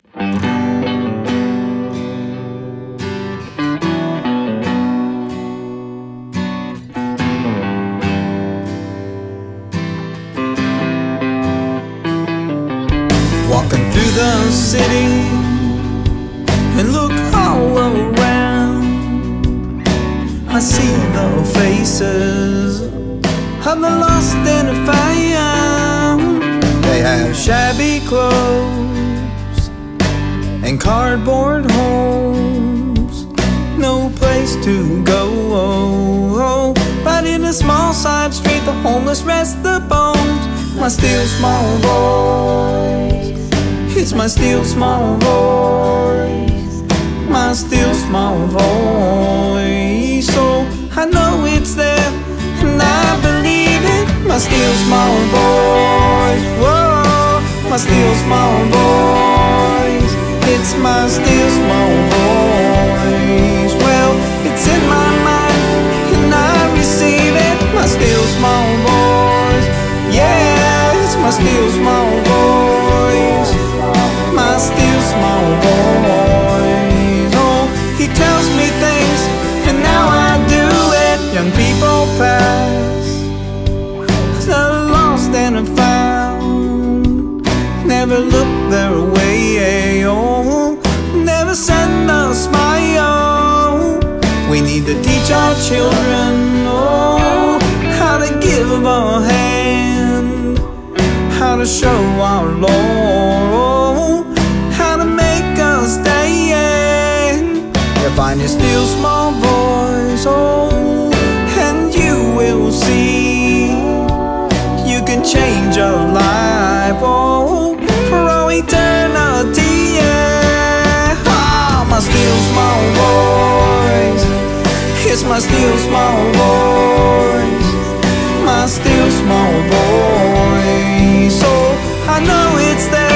Walking through the city and look all around, I see the faces of the lost and the found. They have shabby clothes and cardboard homes, no place to go. But in a small side street, the homeless rest their bones. My still small voice, it's my still small voice, my still small voice. So I know it's there and I believe it. My still small voice, whoa, my still small voice, it's my still small voice. Well, it's in my mind and I receive it. My still small voice, yeah, it's my still small voice, my still small voice. Oh, he tells me things and now I do it. Young people pass, the lost and the found, never look their way, oh, never send a smile. We need to teach our children, oh, how to give a hand, how to show our love, how to make us stand. You find your still small voice, oh, and you will see you can change your life, oh, for all eternity, yeah. Oh, my still small voice, it's my still small voice, my still small voice. So I know it's there